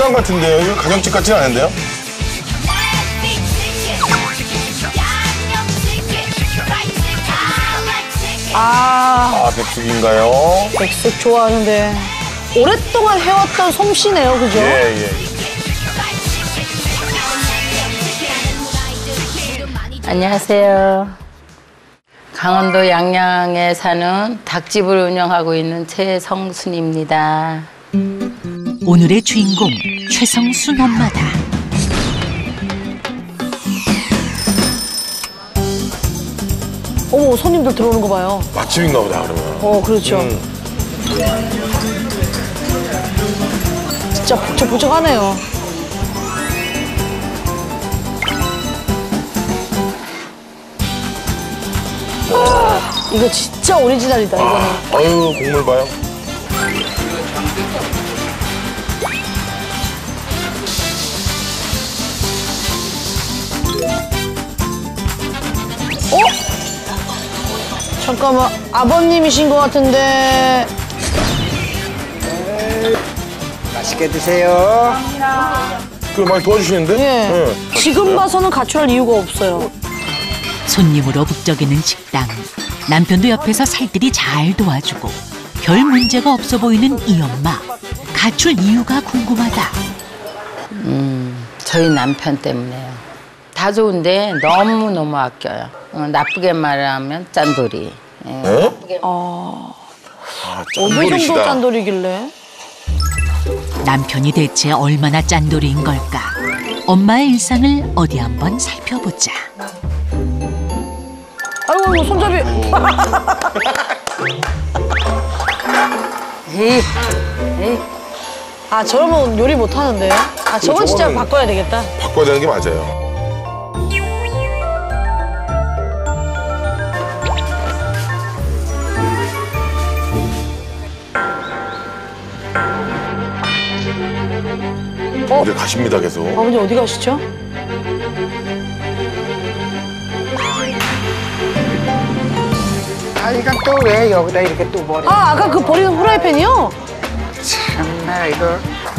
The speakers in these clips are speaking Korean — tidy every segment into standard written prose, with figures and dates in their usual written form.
식당 같은데요? 이거 가정집 같진 않은데요? 백숙인가요? 백숙 좋아하는데 오랫동안 해왔던 솜씨네요, 그죠? 예. 안녕하세요. 강원도 양양에 사는 닭집을 운영하고 있는 최성순입니다. 오늘의 주인공 최성순 엄마다. 어머, 손님들 들어오는 거 봐요. 맛집인가 보다, 그러면. 그렇죠. 진짜 북적북적하네요. 이거 진짜 오리지널이다, 이거는. 아유, 국물 봐요. 잠깐만, 아버님이신 것 같은데. 맛있게 드세요. 그 많이 도와주시는데? 예. 지금 봐서는 가출할 이유가 없어요. 손님으로 북적이는 식당. 남편도 옆에서 살뜰히 잘 도와주고 별 문제가 없어 보이는 이 엄마. 가출 이유가 궁금하다. 저희 남편 때문에요. 다 좋은데 너무너무 아껴요. 나쁘게 말하면 짠돌이. 예. 네? 어느 정도 짠돌이시다. 짠돌이길래? 남편이 대체 얼마나 짠돌이인 걸까? 엄마의 일상을 어디 한번 살펴보자. 아이고, 손잡이. 에이. 저러면 요리 못 하는데. 저건 진짜 저거는- 바꿔야 되겠다. 바꿔야 되는 게 맞아요. 이제 가십니다, 계속. 아버님 어디 가시죠? 이건 또 왜 여기다 이렇게 또 버려? 아까 그 버리는 후라이팬이요? 참나 이거.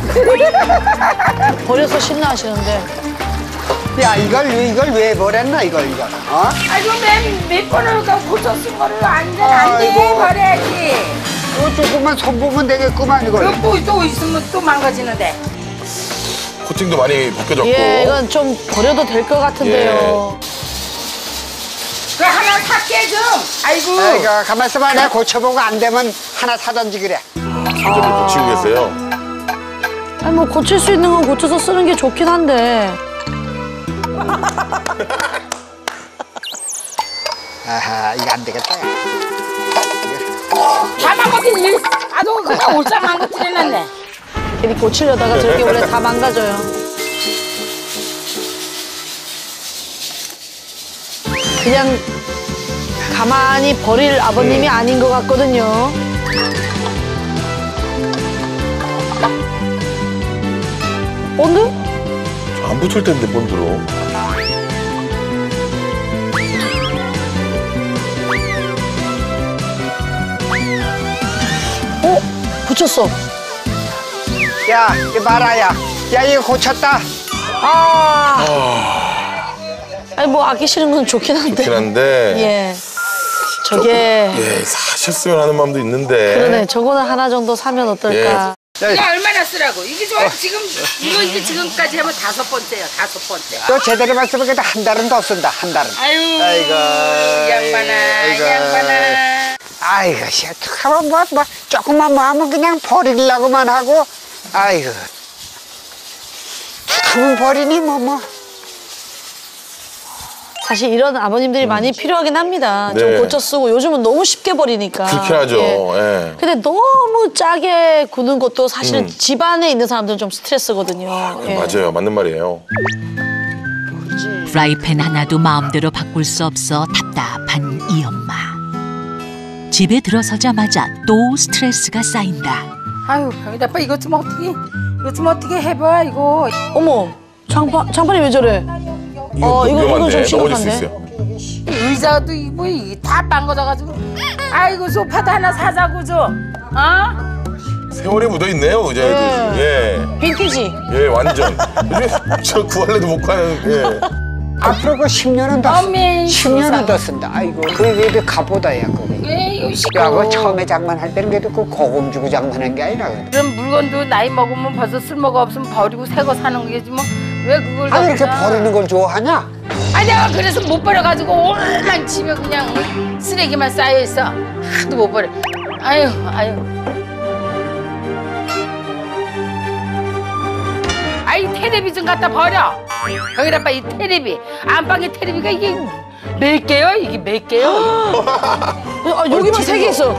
버려서 신나하시는데. 야 이걸 왜 버렸나 이걸. 아이고 몇 번을 고쳐 쓴 거를 안 돼, 버려야지. 이거 조금만 손 보면 되겠구만 이걸. 또 있으면 또 망가지는데. 코팅도 많이 벗겨졌고. 예, 이건 좀 버려도 될 것 같은데요. 그 하나 살게 좀. 아이고. 아이고 가만 있어봐. 내가 고쳐보고 안 되면 하나 사던지 그래. 손잡이를 고치고 계세요. 아니 뭐 고칠 수 있는 건 고쳐서 쓰는 게 좋긴 한데. 아하 이거 안 되겠다. 다 망가진 일. 아주 그냥 올상한 거 틀어놨네. 괜히 고치려다가 저렇게 원래 다 망가져요. 그냥 가만히 버릴 아버님이 아닌 것 같거든요. 본드? 안 붙을 텐데, 본드로. 붙였어. 야 이거 봐라 야 이거 고쳤다. 아니 뭐 아끼시는 건 좋긴 한데. 그렇긴 한데. 예. 저게 예, 사셨으면 하는 마음도 있는데. 그러네. 저거는 하나 정도 사면 어떨까. 이게 얼마나 쓰라고. 이게 좋아. 지금 이게 지금까지 하면 5번째야. 5번째. 또 제대로 봤으면 그래도 한 달은 더 쓴다. 한 달은. 아유. 아이고. 양반아. 아이고 하면 뭐 조금만 뭐 하면 그냥 버리려고만 하고. 아이고. 그러면 버리니 뭐. 사실 이런 아버님들이 많이 필요하긴 합니다. 네. 좀 고쳐 쓰고 요즘은 너무 쉽게 버리니까. 그렇게 하죠. 예. 근데 너무 짜게 구는 것도 사실은 집안에 있는 사람들은 좀 스트레스거든요. 예. 맞아요. 맞는 말이에요. 프라이팬 하나도 마음대로 바꿀 수 없어 답답한 이 엄마. 집에 들어서자마자 또 스트레스가 쌓인다. 아유 병이다. 아빠 이것 좀 어떻게 해봐 이거. 어머, 장판이 왜 저래? 이건 좀 위험한데. 넘어질 수 심각한데. 있어요. 의자도 뭐 이게 다 망가져가지고. 아이고 소파도 하나 사자고 좀. 어? 세월이 묻어있네요, 의자에도. 예. 빈티지. 예, 완전. 요즘에 저 구할래도 못 가는, 예. 앞으로 그 10년은 더 어메, 10년은 더 쓴다. 아이고 그게 값보다야 그게. 야, 그 처음에 장만할 때는 그래도 그 고금 주고 장만한 게 아니라 그래. 그럼 물건도 나이 먹으면 벌써 쓸모가 없으면 버리고 새 거 사는 거지 뭐 왜 그걸 아, 이렇게 갖다. 버리는 걸 좋아하냐? 아니 내가 그래서 못 버려가지고 오늘만 집에 그냥 쓰레기만 쌓여있어. 하도 못 버려. 아유. 아이 테레비 좀 갖다 버려. 거기다 봐 이 테레비. 안방에 테레비가 이게 몇 개요? 이게 몇 개요? 아, 여기만 3개 있어.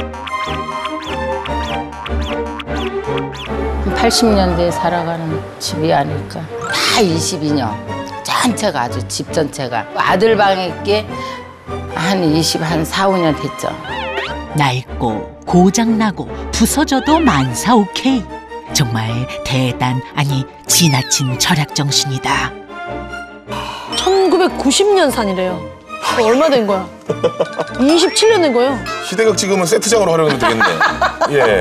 80년대에 살아가는 집이 아닐까. 다 22년. 전체가 아주 집 전체가. 아들 방에 있게 한 4, 5년 됐죠. 낡고 고장나고 부서져도 만사 오케이. 정말 대단 아니 지나친 절약 정신이다. 1990년 산이래요. 얼마 된 거야? 27년 된 거예요. 시대극 찍으면 세트장으로 활용해도 되겠네. 예.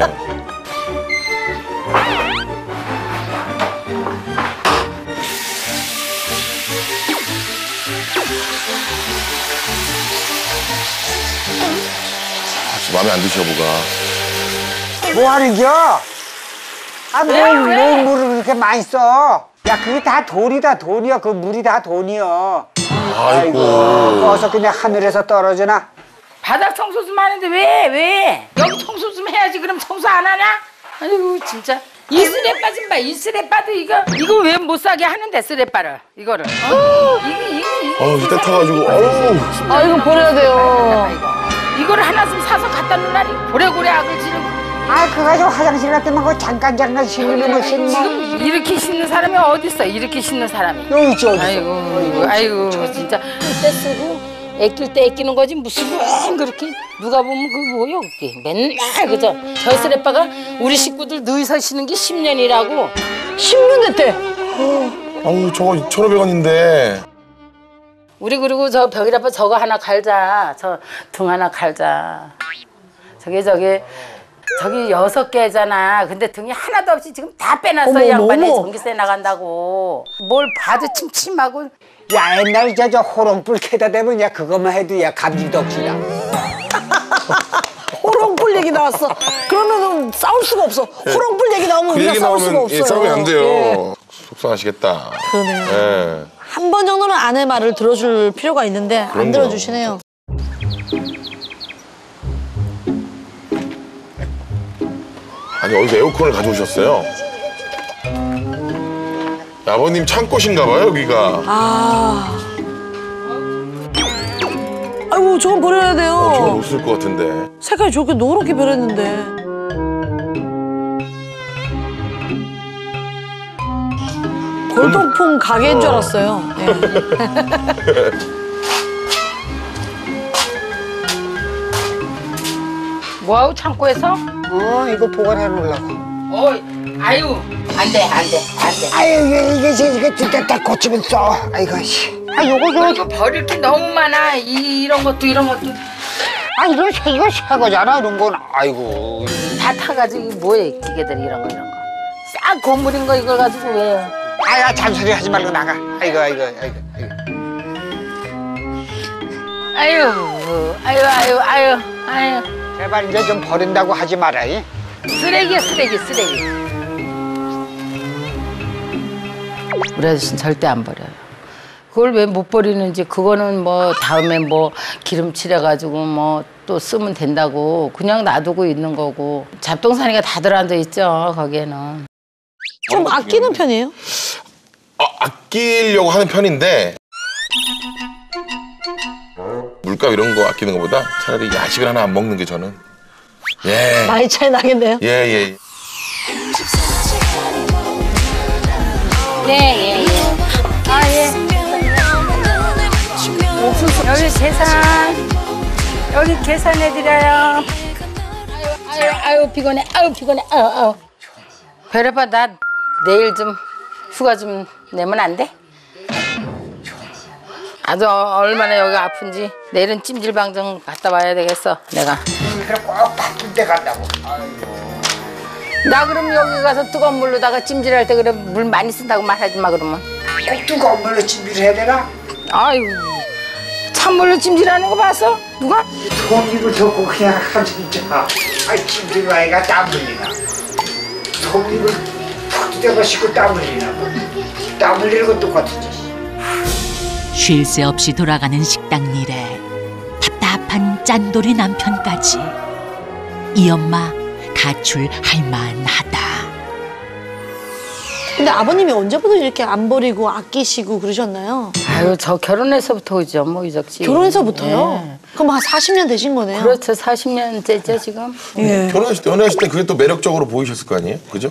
마음에 안 드셔, 뭐가. 뭐 하는겨? 아, 뭘 물을 그렇게 많이 써? 야, 그게 다 돈이다, 돈이야. 그 물이 다 돈이야. 아이고. 어서 그냥 하늘에서 떨어지나? 바닥 청소 좀 하는데 왜? 여기 청소 좀 해야지. 그럼 청소 안 하냐? 아이고 진짜. 이 쓰레빠 좀 봐. 이 쓰레빠도 이거 왜 못 사게 하는데 쓰레빠를 이거를. 이때 타가지고, 어우. 아, 이거 버려야 돼요. 이거를 하나 좀 사서 갖다 놓으라니 고래고래 악을 지르고. 아, 그거 가지고 화장실 갔더만 그 잠깐 씻는 뭐 씻는 지금 이렇게 씻는 사람이 어디 있어? 이렇게 씻는 사람이. 여기 있지, 어디 있어? 아이고 진짜. 때 쓰고 애낄 때 애끼는 거지 무슨 왜 그렇게 누가 보면 그 뭐야 그게 맨날 그저 저 쓰레빠가 우리 식구들 누이서 쉬는 게 10년이라고. 10년 됐대. 어우, 저거 2,500원인데. 우리 그리고 저 벽이라빠 저거 하나 갈자. 저 등 하나 갈자. 저기 6개잖아. 근데 등이 하나도 없이 지금 다 빼놨어. 어머, 이 양반이 어머. 전기세 나간다고. 뭘 봐도 침침하고. 야, 옛날 저 호롱불 캐다 대면 야, 그것만 해도 야, 감지덕지야. 호롱불 얘기 나왔어. 그러면은 싸울 수가 없어. 호롱불 얘기 나오면 그 우리가 얘기 싸울 수가 나오면 없어요. 예, 싸우면 안 돼요. 예. 속상하시겠다. 그러네요. 예. 한 번 정도는 아내 말을 들어줄 필요가 있는데 안 그럼요. 들어주시네요. 아니, 어디서 에어컨을 가져오셨어요? 아버님 창고신가 봐요, 여기가. 아이고, 저건 버려야 돼요. 저거 못 쓸 것 같은데. 색깔이 저렇게 노랗게 변했는데. 골동품 가게인 줄 알았어요. 예. 뭐하고 창고에서? 이거 보관해 놓으려고. 아유 안 돼. 아유, 이게 진짜 딱 고치면 써. 아이고, 씨. 아, 이거 버릴 게 너무 많아. 이런 것도. 아, 이거 새 거잖아, 이런 건. 아이고. 다 타가지고 뭐해 기계들 이런 거. 싹 고물인 거 이걸 가지고 왜? 아야, 잔소리 하지 말고 나가. 아이고. 아유. 제발 이제 좀 버린다고 하지 마라. 쓰레기야 쓰레기. 우리 아저씨는 절대 안 버려요. 그걸 왜 못 버리는지 그거는 뭐 다음에 뭐 기름 칠해가지고 뭐 또 쓰면 된다고 그냥 놔두고 있는 거고. 잡동사니가 다 들어앉아 있죠 거기에는. 좀 아끼는 편이에요? 아끼려고 하는 편인데 물값 이런 거 아끼는 것보다 차라리 야식을 하나 안 먹는 게 저는 예. 나이 차이 나겠네요. 예. 예. 여기 계산. 여기 계산해드려요. 아유 피곤해. 아유. 별아빠 나 내일 좀 휴가 좀 내면 안 돼? 아주 얼마나 여기 아픈지 내일은 찜질방 좀 갔다 와야 되겠어 내가. 그래, 꼭 바쁜 데 간다고. 나 그럼 여기 가서 뜨거운 물로다가 찜질할 때 그래 물 많이 쓴다고 말하지 마 그러면. 꼭 뜨거운 물로 찜질해야 되나? 아유 찬물로 찜질하는 거 봤어? 누가? 손님을 덮고 그냥 하면 진짜 아이 찜질 와이가 땀 흘리나 손님을 푹 뜯어가 씻고 땀 흘리나 땀 흘리는 건 똑같지. 쉴 새 없이 돌아가는 식당 일에 답답한 짠돌이 남편까지 이 엄마 가출할 만하다. 근데 아버님이 언제부터 이렇게 안 버리고 아끼시고 그러셨나요? 아유 저 결혼해서부터 그죠 뭐 이적지. 결혼해서부터요? 예. 그럼 한 40년 되신 거네요? 그렇죠 40년째죠 지금. 예. 결혼하실 때, 연애하실 때 그게 또 매력적으로 보이셨을 거 아니에요? 그죠?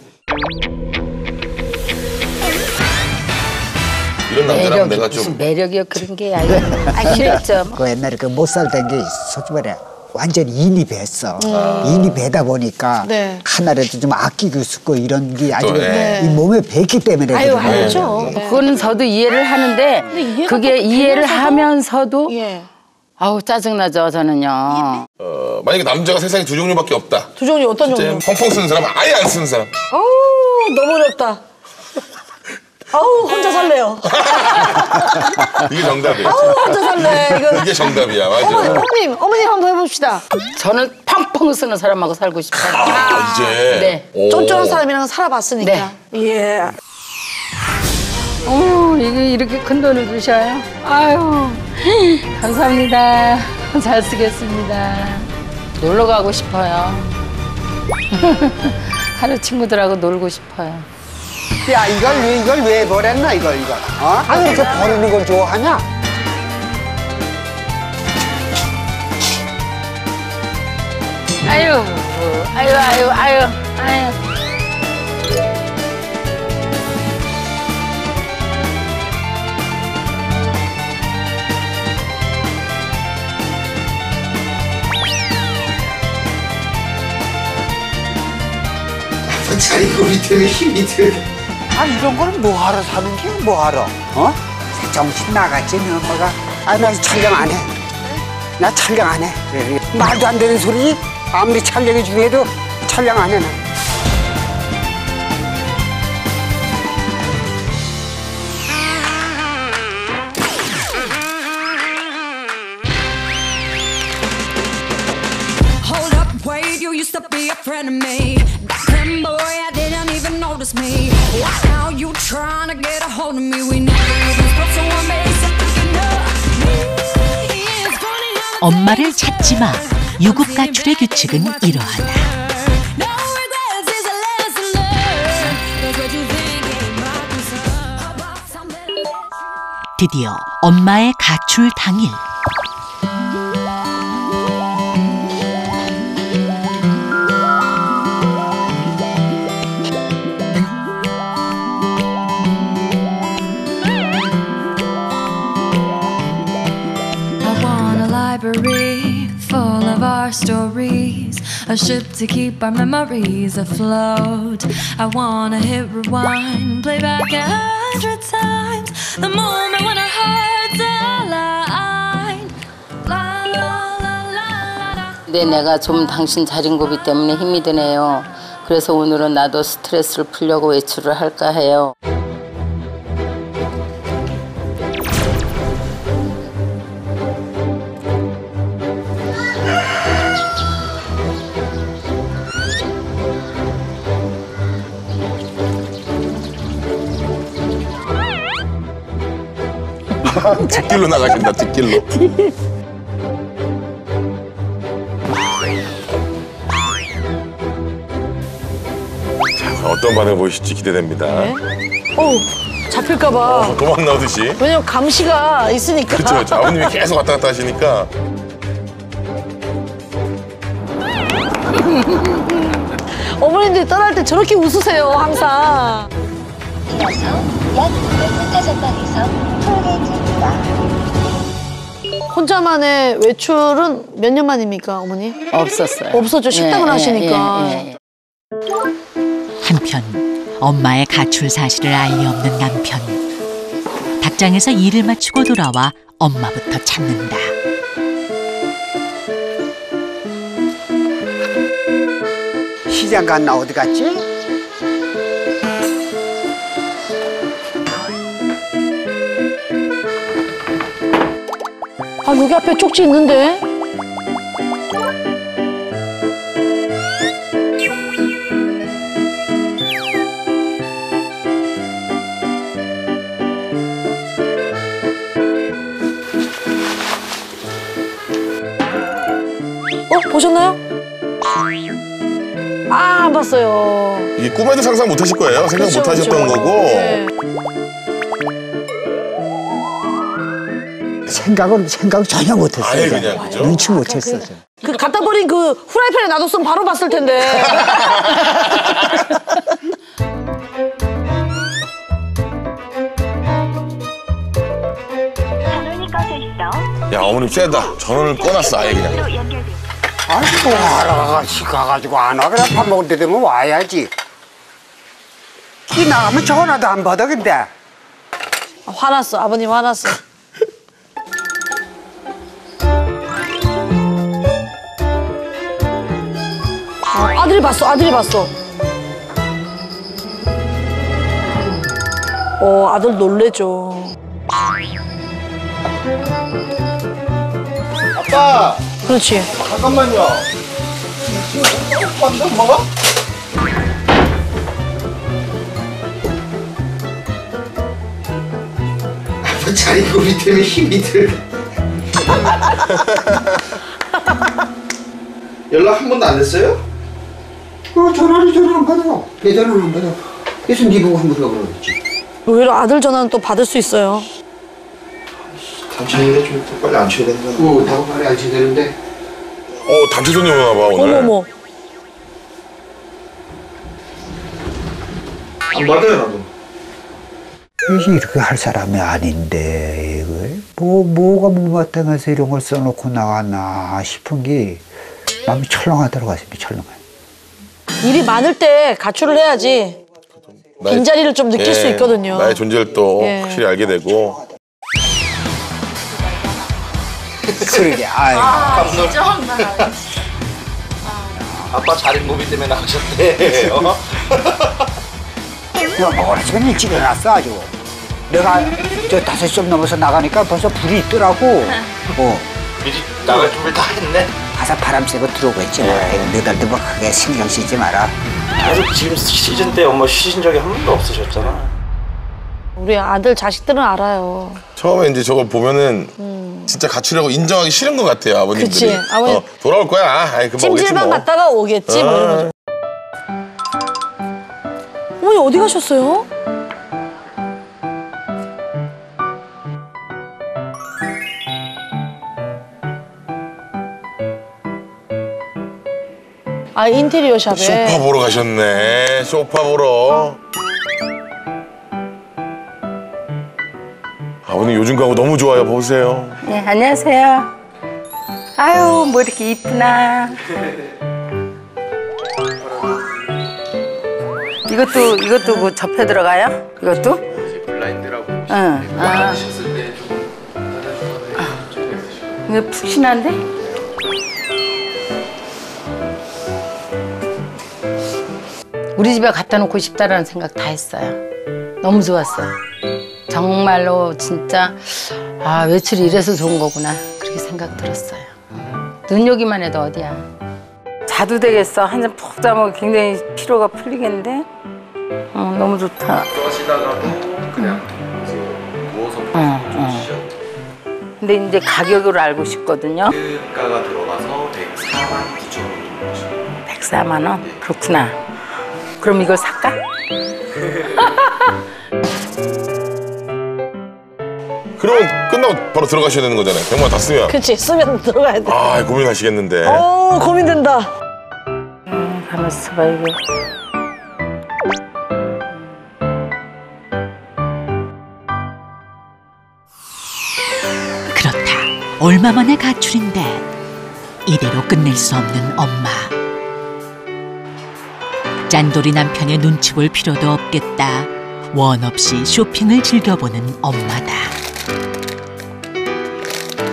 이런 남자라면 내가 무슨 좀 매력이요 그런 게 아니고 싫죠. 그 옛날에 그 못 살던 게 솔직히 말해 완전히 인입했어. 인입하다 보니까 네. 하나라도 좀 아끼고 싶고 이런 게 아주 네. 이 몸에 뱉기 때문에 아유, 그런 거예요. 알죠. 네. 그거는 저도 이해를 하는데 이해가 그게 또 이해를 되면서도- 하면서도 예. 아우 짜증나죠 저는요. 만약에 남자가 세상에 두 종류밖에 없다. 두 종류 어떤 종류? 펑펑 쓰는 사람, 아예 안 쓰는 사람. 어우, 너무 어렵다. 아우, 혼자 살래요. 이게 정답이에요. 아우, 혼자 살래. 이거. 이게 정답이야, 맞아. 어머님 한번 해봅시다. 저는 펑펑 쓰는 사람하고 살고 싶어요. 아, 이제. 네. 오. 쫀쫀한 사람이랑 살아봤으니까. 예. 어머 이게 이렇게 큰 돈을 주셔요? 아유 감사합니다. 잘 쓰겠습니다. 놀러 가고 싶어요. 하루 친구들하고 놀고 싶어요. 야 이걸 왜 버렸나 이걸 어? 아 그렇게 버리는 걸 좋아하냐? 아유 아유. 자리고 밑에 힘이 들. 아 이런 거는 뭐하러 사는 게 뭐하러? 어? 정신 나갔지 너 엄마가. 아 나 촬영 안 해. 나 촬영 안 해. 그래. 말도 안 되는 소리. 아무리 촬영이 중요해도 촬영 안 해 나. Hold up, wait, you used to be a friend of me. Back then, boy, I didn't even notice me. Why now you trying to get a hold of me? We never even spoke, so what makes you thinking of me? It's funny how 엄마를 찾지 마. 유급 가출의 규칙은 이러하다. no regrets is a lesson learned. That's what you think ain't my concern. About something 드디어 엄마의 가출 당일. I want a library full of our stories, a ship to keep our memories afloat. I wanna hit rewind, play back 100 times, the moment when our hearts aligned. La la la la la. 근데 내가 좀 당신 자린고비 때문에 힘이 드네요. 그래서 오늘은 나도 스트레스를 풀려고 외출을 할까 해요. 뒷길로 나가신다, 뒷길로. 자, 어떤 반응 보이실지 기대됩니다. 어우, 잡힐까봐. 도망 나오듯이. 왜냐면 감시가 있으니까. 그렇죠, 그렇죠. 아버님이 계속 왔다 갔다 하시니까. 어머님들이 떠날 때 저렇게 웃으세요, 항상. 이어서 약 200m 전방에서 톨게이트입니다. 혼자만의 외출은 몇 년 만입니까, 어머니? 없었어요. 없었죠. 식당을 하시니까. 한편 엄마의 가출 사실을 알리 없는 남편. 닭장에서 일을 마치고 돌아와 엄마부터 찾는다. 시장 갔나 어디 갔지? 아, 여기 앞에 쪽지 있는데? 보셨나요? 아, 안 봤어요. 이게 꿈에도 상상 못 하실 거예요. 생각 그쵸, 못 하셨던 그쵸. 거고. 네. 생각 전혀 못했어요. 아예 저는. 그냥, 그죠? 눈치 못했어. 그 갖다 버린 그 후라이팬에 놔뒀으면 바로 봤을 텐데. 전원이 꺼져 있어. 야, 어머님 세다. 전원을 꺼놨어, 아예 그냥. 로 연결돼. 아이고 알아가시 가가지고 안 와. 그래 밥 먹을 때 되면 와야지. 이 나가면 전화도 안 받아 근데. 아, 화났어. 아버님 화났어. 아들이 봤어. 아들이 봤어. 아들 놀래죠. 아빠 그렇지. 잠깐만요. 오빠한테 엄마가? 아빠 자리고리 때문에 힘이 들. 연락 한 번도 안 했어요? 전화를 안 받아. 내 전화를 안 받아. 그래서 네 보고 한번 그러겠지. 의외로 아들 전화는 또 받을 수 있어요. 당신인데 좀 더 빨리 안 쳐야 되는 거야. 나고 빨리 안 치되는데. 단체 손님 오나 봐, 오늘. 어머머. 안 받아요 나도. 이렇게 할 사람이 아닌데 이걸 뭐가 못마땅해서 이런 걸 써놓고 나갔나 싶은 게 마음이 철렁하더라고요. 철렁해. 일이 많을 때 가출을 해야지 빈자리를 좀 느낄 수 있거든요. 나의 존재를 또 예. 확실히 알게 되고. 그러게. 아이고. 진짜 황당하네. 아빠 자린고비 때문에 나가셨대. 어느 시간 일찍 일어났어 아주. 내가 저 5시 좀 넘어서 나가니까 벌써 불이 있더라고. 미리 나갈 준비 다 했네. 가서 바람 쐬고 들어오고 했지. 너덜너덜하게 신경 쓰지 마라. 계속 지금 시즌 때 엄마 쉬신 적이 한 번도 없으셨잖아. 우리 아들 자식들은 알아요. 처음에 이제 저걸 보면은 진짜 가출하고 인정하기 싫은 것 같아요, 아버님들이. 그치, 아버님. 돌아올 거야. 아이, 금방 오겠지 찜질방 뭐. 갔다가 오겠지 뭐 이런 거죠. 어머니 어디 가셨어요? 아, 인테리어 샵에. 소파 보러 가셨네. 소파 보러. 아버님 요즘 가구 너무 좋아요. 보세요. 네, 안녕하세요. 아유, 뭐 이렇게 이쁘나. 이것도 뭐 접혀 들어가요? 이것도? 블라인드라고. 응. 받으셨을 때 조금 이거 푹신한데? 우리 집에 갖다 놓고 싶다라는 생각 다 했어요. 너무 좋았어요. 정말로 진짜 외출이 이래서 좋은 거구나 그렇게 생각 들었어요. 눈요기만 해도 어디야. 자도 되겠어. 한 잔 푹 자면 굉장히 피로가 풀리겠는데. 너무 좋다. 그러시다가도 그냥 누워서 보시죠. 근데 이제 가격을 알고 싶거든요. 가가 들어가서 149,000원. 104만 원? 그렇구나. 그럼 이걸 살까? 그러면 끝나고 바로 들어가셔야 되는 거잖아요. 100만 원 다 쓰면. 그치, 쓰면 들어가야 돼. 아, 고민하시겠는데. 고민된다. 가만있어 봐, 이거. 그렇다. 얼마 만에 가출인데 이대로 끝낼 수 없는 엄마. 짠돌이 남편의 눈치 볼 필요도 없겠다. 원 없이 쇼핑을 즐겨보는 엄마다.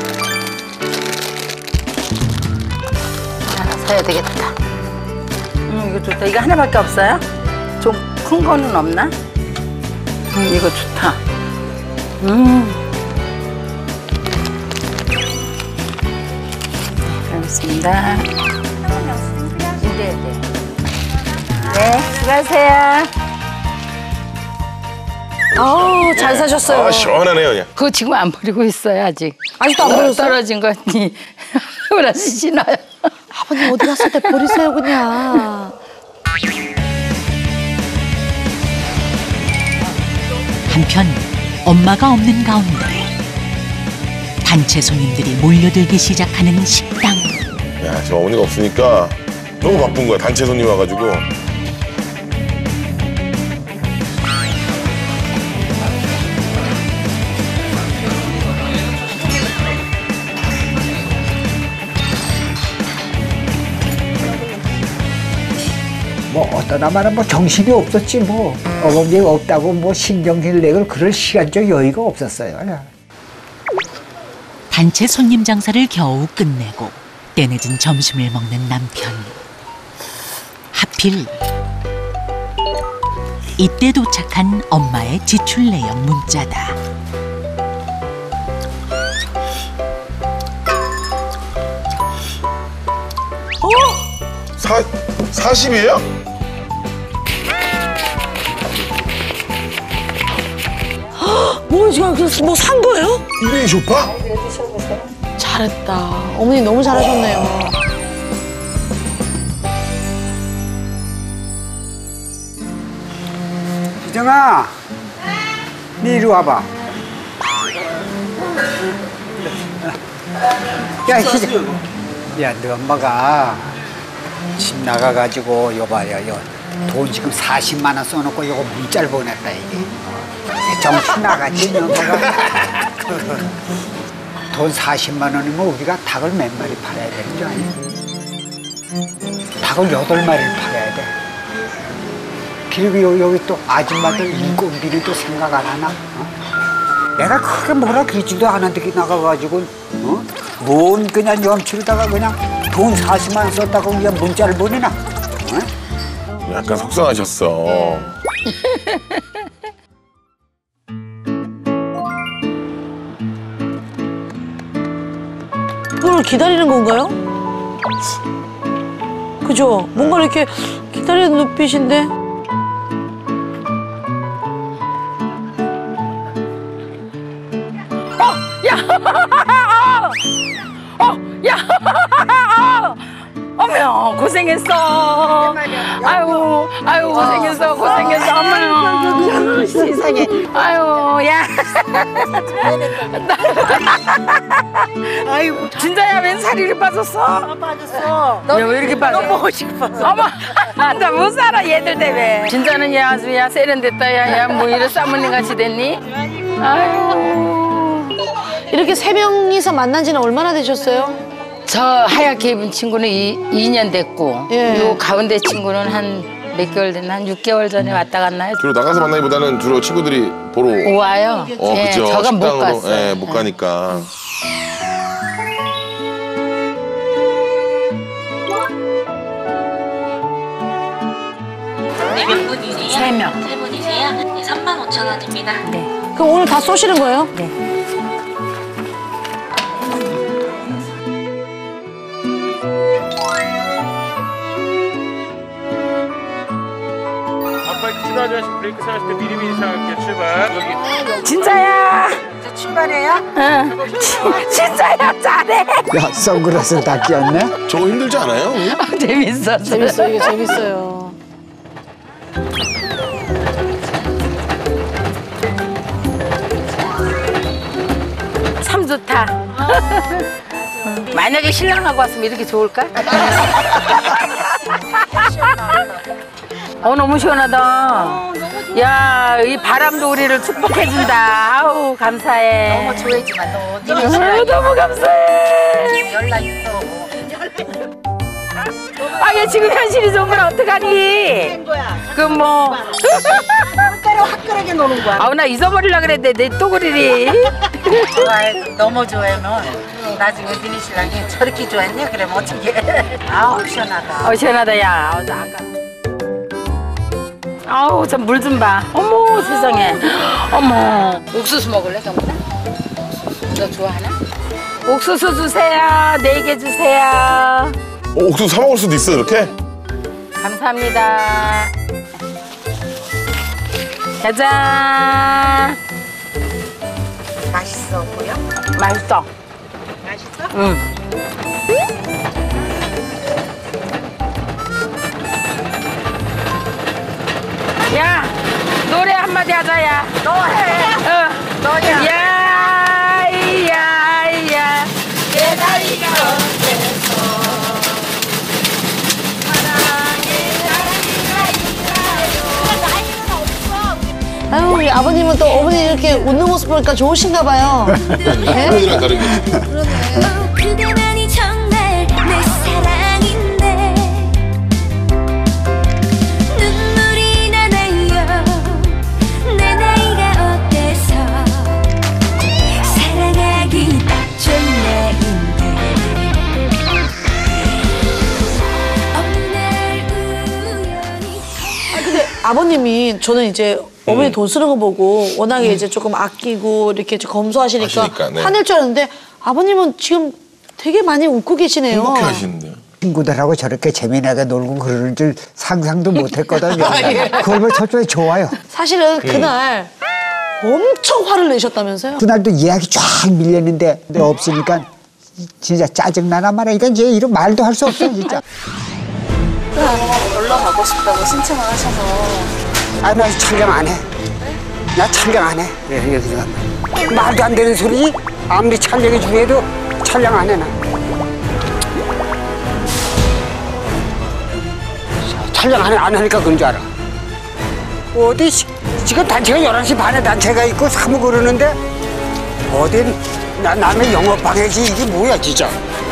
하나 사야 되겠다. 이거 좋다. 이거 하나밖에 없어요? 좀 큰 거는 없나? 이거 좋다. 알겠습니다. 네, 수고하세요. 아우, 잘 사셨어요. 아, 시원하네요, 그냥. 그거 지금 안 버리고 있어요, 아직. 아직도 안 버렸어요? 떨어진 거니. 버려주시나요? 아버님 어디 갔을 때 버리세요, 그냥. 한편 엄마가 없는 가운데 단체 손님들이 몰려들기 시작하는 식당. 야, 지금 어머니가 없으니까 너무 바쁜 거야. 단체 손님 와가지고. 뭐 어떠나 말은 뭐 정신이 없었지 뭐 어머니가 없다고 뭐 신경질 내고 그럴 시간적 여유가 없었어요. 단체 손님 장사를 겨우 끝내고 때늦은 점심을 먹는 남편. 하필 이때 도착한 엄마의 지출 내역 문자다. 어? 40이에요? 뭐 지금 뭐 산 거예요? 1인 쇼파? 잘했다. 어머니 너무 잘하셨네요. 희정아, 니 이리 와봐. 야, 희정. 야, 너 엄마가 집 나가가지고 여봐요. 돈 지금 40만 원 써놓고 이거 문자를 보냈다 이게. 정신 나갔지, 너 엄마가. 돈 40만 원이면 우리가 닭을 몇 마리 팔아야 되는 줄 아니? 닭을 8마리를 팔아야 돼. 그리고 여기 또 아줌마들 인건비를 또 생각 안 하나? 내가 크게 뭐라 그러지도 않았는데 나가가지고 뭔 그냥 염치로다가 그냥 돈 40만 원 썼다고 그냥 문자를 보내나? 약간 속상하셨어. 그걸 기다리는 건가요? 그죠? 뭔가 이렇게 기다리는 눈빛인데? 어머, 고생했어. 아유, 고생했어. 어머, 세상에. 아유, 야. 아이고, 진짜야, 웬 살이 이렇게 빠졌어? 빠졌어. 야, 왜 이렇게 빠져? 너무 보고 싶어서. 어머, 나 못 살아, 얘들 때문에. 진짜는 야, 아주 야, 세련됐다, 야, 뭐 이래 사모님 같이 됐니? 아유. 이렇게 3명이서 만난 지는 얼마나 되셨어요? 저 하얗게 입은 친구는 2년 됐고, 예. 요 가운데 친구는 한 몇 개월 됐나? 한 6개월 전에 왔다 갔나요? 주로 나가서 만나기보다는 주로 친구들이 보러. 와요. 예, 그죠. 저가 못 식당으로, 갔어요. 예, 못 가니까. 네, 몇 분이세요? 3명. 3분이세요? 네, 35,000원입니다. 네. 그럼 오늘 다 쏘시는 거예요? 네. 앞바이크 지나지 마시고 브레이크 세웠을 때 미리미리 생각할게요. 출발. 여기. 진짜야. 이제 출발해요? 응. 진짜야, 잘해. 야, 선글라스를 다 끼웠네? 저거 힘들지 않아요? 재밌어. 재밌어요, 이게 재밌어요. 참 좋다. 만약에 신랑하고 왔으면 이렇게 좋을까? 너무 시원하다. 야, 이 바람도 우리를 축복해준다. 아우, 감사해. 너무 좋아했지만 너 너무 감사해. 연락 있어. 아, 얘 지금 현실이 좋은 걸 어떡하니? 그 뭐. 따로 화끈하게 노는 거야. 아우, 나 잊어버리려고 그랬는데 내 또 그리리. 좋아해. 너무 좋아해 너. 나중에 니네 신랑이 저렇게 좋아했냐? 그러면 어떻게? 아우 시원하다. 시원하다, 야. 아까. 아우, 참 물 좀 봐. 어머, 세상에. 어머. 옥수수 먹을래, 경훈아? 너 좋아하나? 옥수수 주세요. 4개 주세요. 옥수수 사 먹을 수도 있어 이렇게? 감사합니다. 짜잔. 맛있어 보여? 맛있어. 맛있어? 응. 야, 노래 한마디 하자, 야. 너 해. 너야. 야, 야. 내 나이가 아유, 우리 아버님은 또 어머니 이렇게 웃는 모습 보니까 좋으신가 봐요. 네? 어머니랑 다르게. 그대만이 정말 내 사랑인데 눈물이 나나요 내 나이가 어때서 사랑하기 딱 좋은 나이인데 어느 날 우연히 근데 아버님이 저는 이제 어머니 돈 쓰는 거 보고 워낙에 이제 조금 아끼고 이렇게 좀 검소하시니까 하시니까, 네. 화낼 줄 알았는데 아버님은 지금 되게 많이 웃고 계시네요. 행복해 하시는데요. 친구들하고 저렇게 재미나게 놀고 그러는 줄 상상도 못했거든요. 예. 그걸 보면 저쪽에 좋아요. 사실은 그날 엄청 화를 내셨다면서요? 그날도 예약이 쫙 밀렸는데 근데 없으니까 진짜 짜증나나 말이야. 그러니까 이제 이런 말도 할 수 없어 진짜. 놀러 가고 싶다고 신청을 하셔서 아, 나 촬영 안 해. 나 촬영 안 해. 그래서 말도 안 되는 소리. 아무리 촬영이 중요해도 촬영 안 해, 나. 촬영 안 하니까 그런 줄 알아. 어디 지금 단체가 11시 반에 단체가 있고 사무 그러는데 어딘 남의 영업 방해지 이게 뭐야 진짜.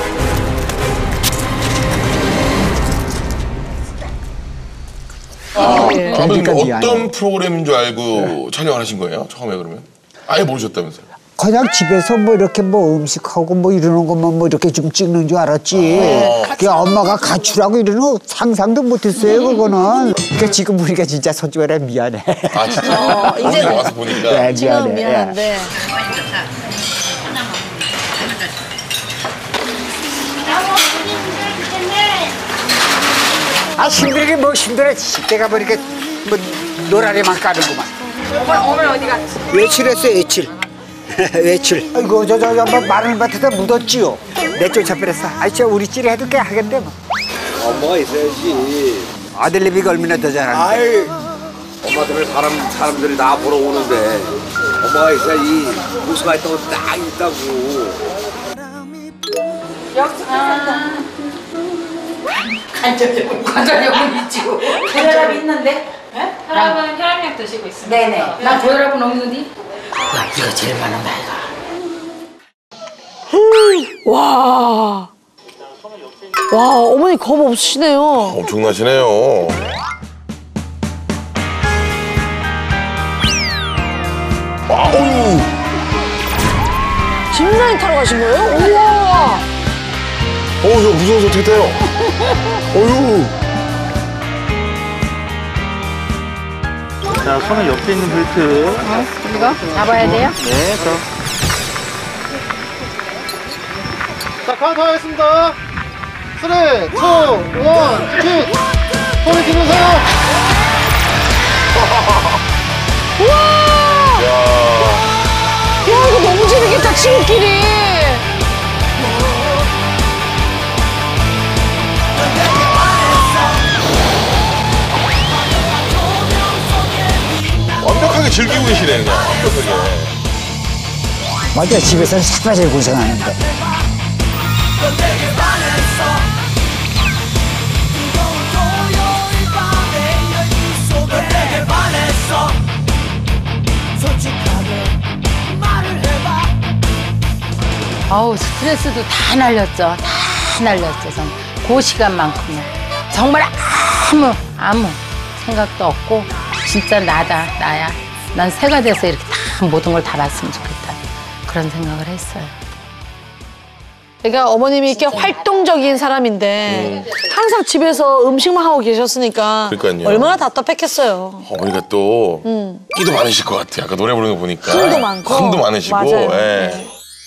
아버님 그러니까 어떤 프로그램인 줄 알고 촬영을 하신 거예요? 처음에 그러면? 아예 모르셨다면서요? 그냥 집에서 뭐 이렇게 뭐 음식하고 뭐 이러는 것만 뭐 이렇게 좀 찍는 줄 알았지. 그게 엄마가 가출하고 이러는 거 상상도 못했어요, 그거는. 그러니까 지금 보니까 진짜 솔직히 말해 미안해. 아 진짜? 이제 와서 보니까. 네, 지금 미안해. 미안한데. 아 힘들게 뭐 힘들어. 내가 보니까 뭐 노라리만 까는구만. 어머니 어디 갔지? 외출했어 외출. 외출. 아이고 저 뭐 마늘밭에다 묻었지요. 내쫓아 버렸어. 아 진짜 우리 찌리 해도 꽤 하겠대 뭐. 엄마가 있어야지. 아들 내비가 얼마나 더 잘하는데. 아이, 엄마 때문에 사람들이 나 보러 오는데 엄마가 있어야지. 무수가 있다고 딱 있다고. 관절염은 있지. 혈압이 있는데? 혈압은 혈압약 드시고 있습니다. 네네. 나 고혈압은 없는데? 야, 이거 제일 많은다, 이거. 와. 와, 어머니 겁 없으시네요. 엄청나시네요. 어유. 짚라인 타러 가신 거예요? 우와. 형 무서워서 어떻게 타요? 어유. 자, 손을 옆에 있는 벨트. 이거 잡아야 돼요? 네, 자, 카운트 하겠습니다. 3, 2, 1, 슛! 소리 지르세요! 우와. 야, 이거 너무 재밌겠다, 친구끼리. 완벽하게 즐기고 계시네 그냥. 완벽하게. 맞아 집에서는 사바질 고생하는데. 아우, 스트레스도 다 날렸죠. 다 날렸죠, 정말. 그 시간만큼은. 정말 아무 생각도 없고, 진짜 나야. 난 새가 돼서 이렇게 다 모든 걸 다 봤으면 좋겠다. 그런 생각을 했어요. 그러니까 어머님이 이렇게 활동적인 사람인데 항상 집에서 음식만 하고 계셨으니까 그러니까요. 얼마나 답답했겠어요. 어머니가 또 끼도 많으실 것 같아요. 아까 노래 부르는 거 보니까. 흥도 많고. 흥도 많으시고. 맞아요. 예. 네.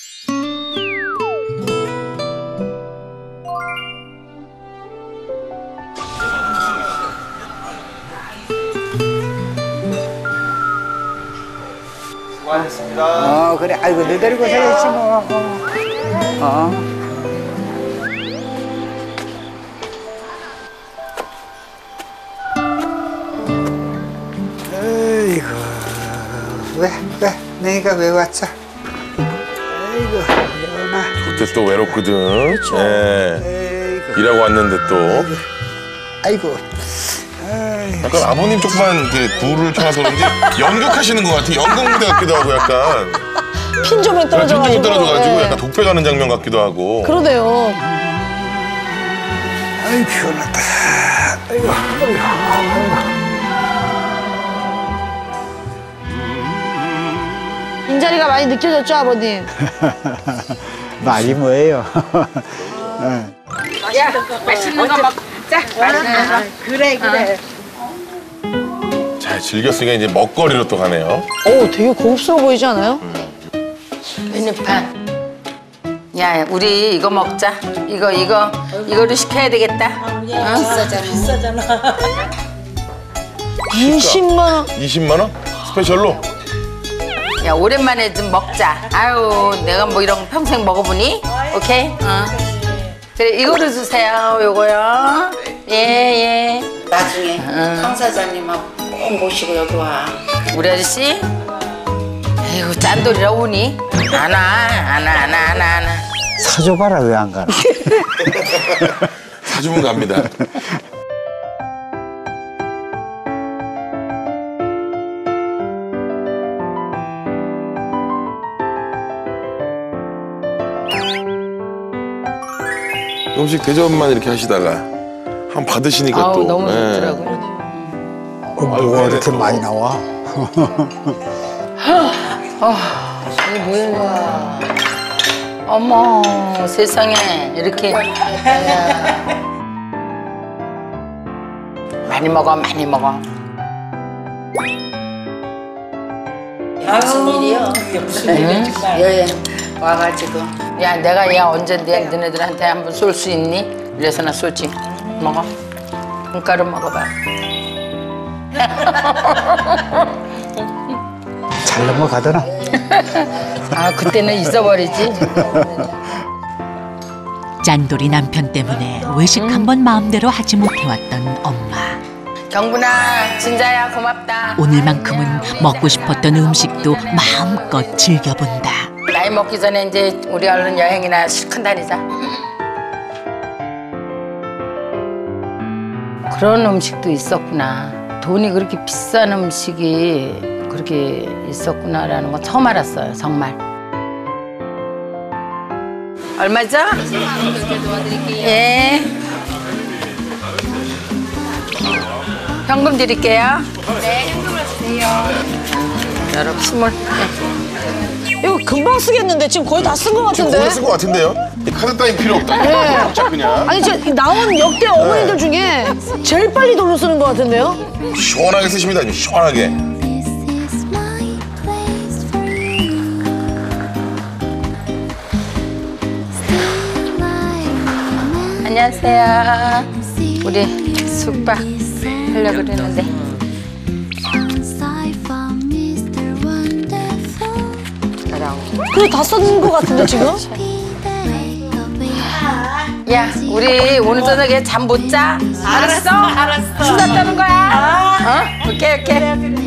어 그래 아이고 너 데리고 살았지 뭐. 아이고 왜 내가 왜 왔어? 아이고 연아. 그때 또 외롭거든. 그렇죠. 예. 일하고 왔는데 또. 아이고. 약간 아버님 쪽만 불을 켜놔서 그런지 연극하시는 것 같아. 연극 무대 같기도 하고 약간. 핀조명 떨어져가지고. 핀조명 떨어져가지고 네. 약간 독배 가는 장면 같기도 하고. 그러네요. 아이 피곤하다. 아이고. 빈자리가 많이 느껴졌죠, 아버님? 말이 뭐예요? 야, 맛있는 거 먹자. 맛있는 거. 그래. 잘 즐겼으니까 이제 먹거리로 또 가네요. 오, 되게 고급스러워 보이지 않아요? 메뉴판. 야, 우리 이거 먹자. 이거를 시켜야 되겠다. 비싸잖아. 20만 원. 20만 원? 스페셜로? 야, 오랜만에 좀 먹자. 아유, 내가 뭐 이런 거 평생 먹어보니? 오케이? 그래, 이거로 주세요. 요거요. 예. 나중에 강 사장님하고 꼭 모시고 여기 와. 우리 아저씨? 아이고, 짠돌이라 오니? 안 와. 사줘봐라 왜 안 가나? 사주면 갑니다. 음식 대접만 이렇게 하시다가 한 받으시니까 아우, 또. 너무 예. 좋더라고요. 뭐가 이렇게 많이 나와? 이게 뭐야? 어머, 세상에 이렇게 많이 먹어. 무슨 일이요? 무슨 일이야? 여행 와가지고. 야, 내가 야 언제 너네들한테 한번 쏠 수 있니? 이래서 나 쏘지. 먹어. 금가루 먹어봐. 잘 넘어가더나? 아, 그때는 잊어버리지. 짠돌이 남편 때문에 외식 한 번 마음대로 하지 못해왔던 엄마. 경분아, 진자야 고맙다. 오늘만큼은 먹고 싶었던 음식도 마음껏 즐겨본다. 나이 먹기 전에 이제 우리 얼른 여행이나 실컷 다니자. 그런 음식도 있었구나. 돈이 그렇게 비싼 음식이 그렇게 있었구나라는 거 처음 알았어요, 정말. 얼마죠? 예. 현금 드릴게요. 네, 현금을 주세요. 여러분, 스물. 이거 금방 쓰겠는데 지금 거의 다 쓴 것 같은데? 거의 쓴것 같은데요? 카드 따윈 필요 없다. 네. 자 그냥. 아니 나온 역대 어머니들 중에 제일 빨리 돈을 쓰는 것 같은데요? 시원하게 쓰십니다. 시원하게. 안녕하세요. 우리 숙박 하려고 그랬는데. 그래 다 쓴 것 같은데 지금? 야, 우리 오늘 저녁에 잠 못 자? 알았어? 수다 떠는 거야. 오케이.